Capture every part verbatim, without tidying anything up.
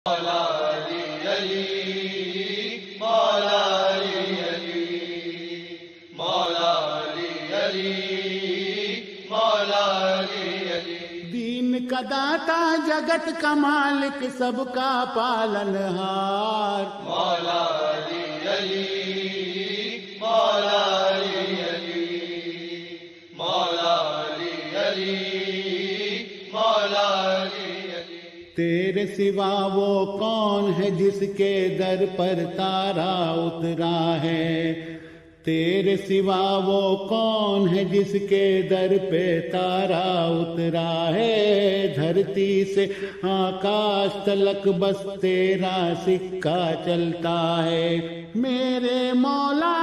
مولا علی علی مولا علی علی مولا علی علی مولا علی علی دین کا داتا جگت کا مالک سب کا پالنہار مولا علی علی مولا علی علی مولا علی علی مولا علی تیرے سوا وہ کون ہے جس کے در پر تارا اترا ہے تیرے سوا وہ کون ہے جس کے در پہ تارا اترا ہے دھرتی سے آکاش تلک بس تیرا سکہ چلتا ہے میرے مولا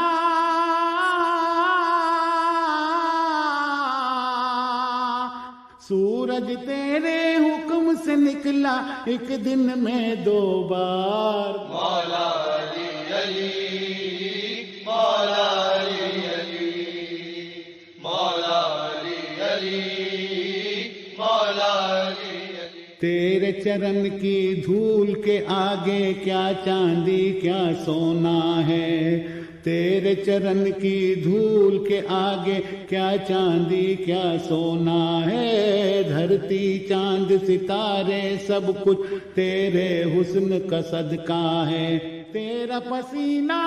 سورج تیرے حکم سے نکلا ایک دن میں دو بار مولا علی علی مولا علی علی مولا علی علی مولا علی علی تیرے چرن کی دھول کے آگے کیا چاندی کیا سونا ہے تیرے چرن کی دھول کے آگے کیا چاندی کیا سونا ہے دھرتی چاند ستارے سب کچھ تیرے حسن کا صدقہ ہے تیرا پسینہ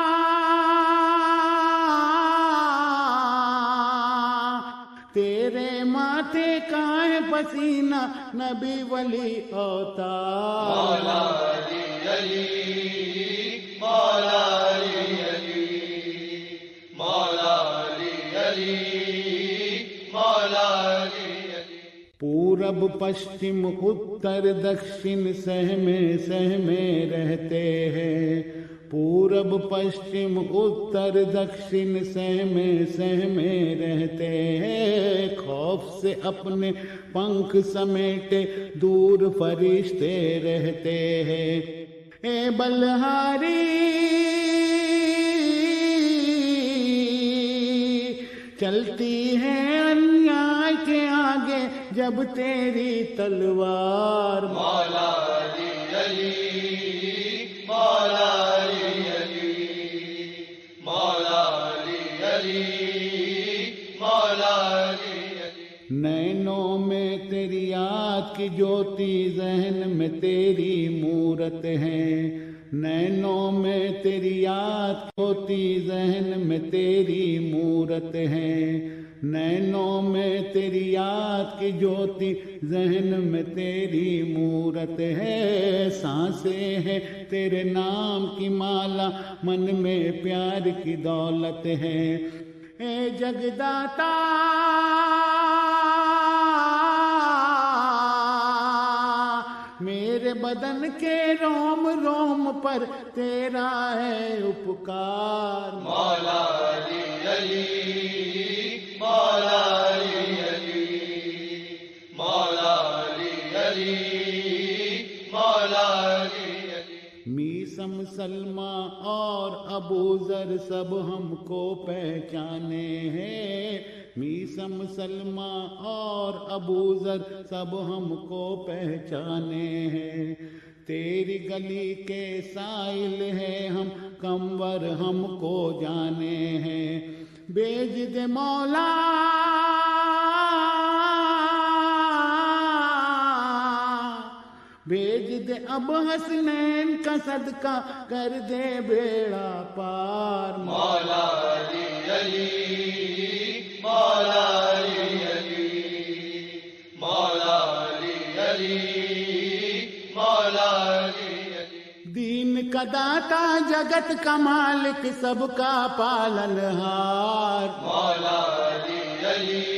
تیرے ماتھے کا ہے پسینہ نبی ولی اوتار مولا علی علی مولا علی علی مولا علی علی مولا علی علی پورب پشچم اتر دکشن سہمے سہمے رہتے ہیں پورب پشچم اتر دکشن سہمے سہمے رہتے ہیں خوف سے اپنے پنکھ سمیٹے دور فرشتے رہتے ہیں اے بلہاری چلتی ہے انیائی کے آگے جب تیری تلوار مولا علی علی مولا علی علی مولا علی علی مولا علی علی نینوں میں تیری یاد کی جوتی ذہن میں تیری مورت ہے نینوں میں تیری یاد ہوتی ذہن میں تیری مورت ہے نینوں میں تیری یاد کی جوتی ذہن میں تیری مورت ہے سانسیں ہے تیرے نام کی مالا من میں پیار کی دولت ہے اے جگداتا میرے بدن کے روم روم پر تیرا ہے اپکار مولا علی علی مولا علی علی مولا علی علی مولا علی علی میسم سلمہ اور ابو ذر سب ہم کو پہچانے ہیں میسم سلمہ اور ابو ذر سب ہم کو پہچانے ہیں تیری گلی کے سائل ہے ہم کمور ہم کو جانے ہیں بیج دے مولا بیج دے اب حسنین کا صدقہ کر دے بیڑا پار مولا علی علی مولا علی علی مولا علی علی مولا علی علی دین کا داتا جگت کا مالک سب کا پالنہار مولا علی علی